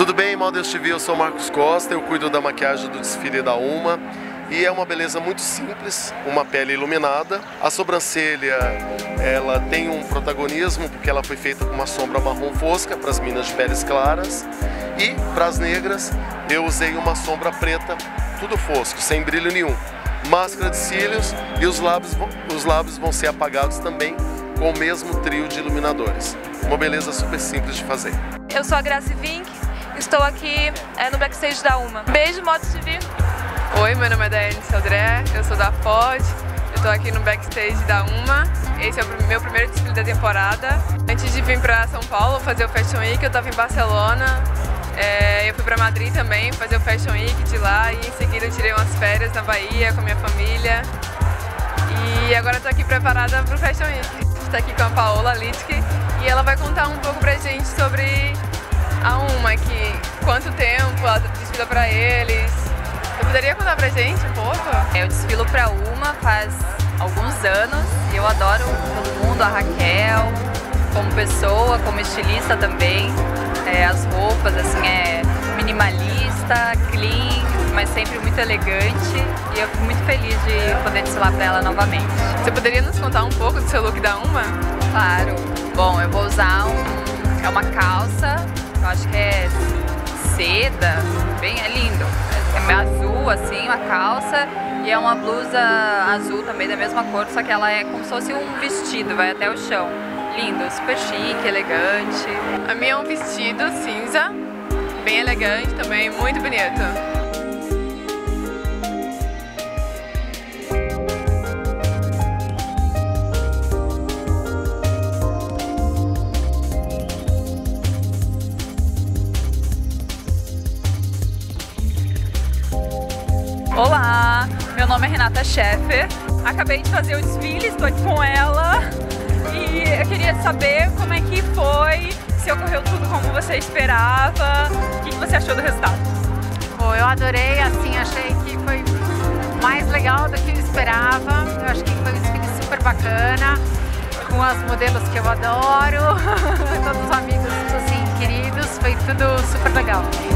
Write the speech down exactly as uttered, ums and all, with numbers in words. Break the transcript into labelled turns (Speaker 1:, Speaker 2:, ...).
Speaker 1: Tudo bem, mal Deus te vi, eu sou Marcos Costa, eu cuido da maquiagem do desfile da UMA e é uma beleza muito simples, uma pele iluminada. A sobrancelha, ela tem um protagonismo porque ela foi feita com uma sombra marrom fosca para as meninas de peles claras e para as negras eu usei uma sombra preta, tudo fosco, sem brilho nenhum. Máscara de cílios e os lábios, os lábios vão ser apagados também com o mesmo trio de iluminadores. Uma beleza super simples de fazer.
Speaker 2: Eu sou a Grace Vink, estou aqui é, no backstage da UMA. Beijo, Modo T V!
Speaker 3: Oi, meu nome é Daiane Sodré, eu sou da F O D, eu estou aqui no backstage da UMA. Esse é o meu primeiro desfile da temporada. Antes de vir para São Paulo fazer o Fashion Week, eu estava em Barcelona. É, eu fui para Madrid também fazer o Fashion Week de lá e em seguida eu tirei umas férias na Bahia com a minha família. E agora estou aqui preparada para o Fashion Week. A gente está aqui com a Paola Littke e ela vai contar um pouco pra gente sobre a UMA, que quanto tempo ela desfila para eles. Você poderia contar pra gente um pouco?
Speaker 4: Eu desfilo pra UMA faz alguns anos e eu adoro todo mundo, a Raquel, como pessoa, como estilista também. É, as roupas, assim, é minimalista, clean, mas sempre muito elegante e eu fico muito feliz de poder desfilar pra ela novamente.
Speaker 3: Você poderia nos contar um pouco do seu look da UMA?
Speaker 4: Claro. Bom, eu vou usar um, é uma calça, eu acho que é seda, bem, é lindo. É azul, assim, uma calça e é uma blusa azul também da mesma cor, só que ela é como se fosse um vestido, vai até o chão. Lindo, super chique, elegante.
Speaker 3: A minha é um vestido cinza, bem elegante também, muito bonito.
Speaker 5: Olá, meu nome é Renata Scheffer, acabei de fazer o desfile, estou aqui com ela e eu queria saber como é que foi, se ocorreu tudo como você esperava, o que você achou do resultado?
Speaker 6: Pô, eu adorei, assim, achei que foi mais legal do que eu esperava, eu acho que foi um desfile super bacana, com as modelos que eu adoro, todos os amigos, assim, queridos, foi tudo super legal.